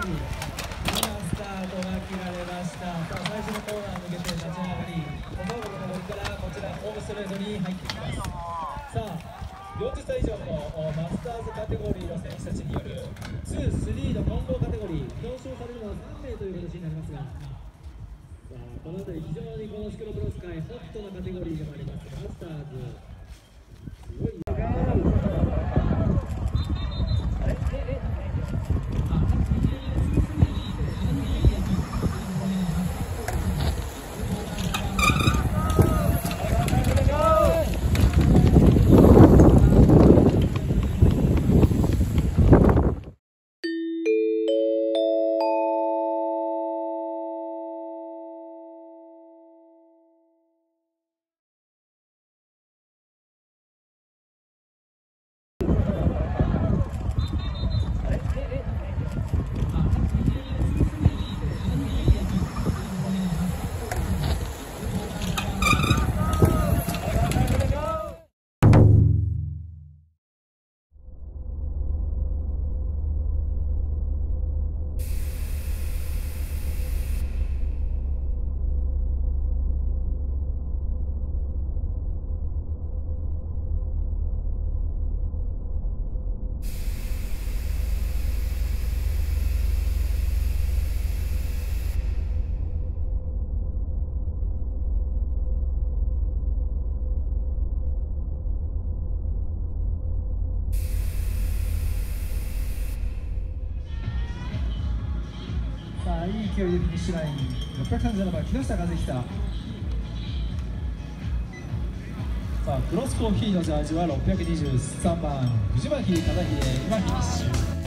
今スタートが切られました。さあ最初のコーナーに向けて立ち上がり、思うことの森からこちらホームストレートに入っていきます。さあ40歳以上のマスターズカテゴリーの選手たちによる2、3の混合カテゴリー、表彰されるのは3名という形になりますが、さあこの辺り非常にこのシクロクロス界ホットなカテゴリーでもありますマスターズ、すごいいい勢いでフィニッシュライン637番木下和久。さあクロスコーヒーのジャージは623番藤巻忠秀、今フィニッシュ。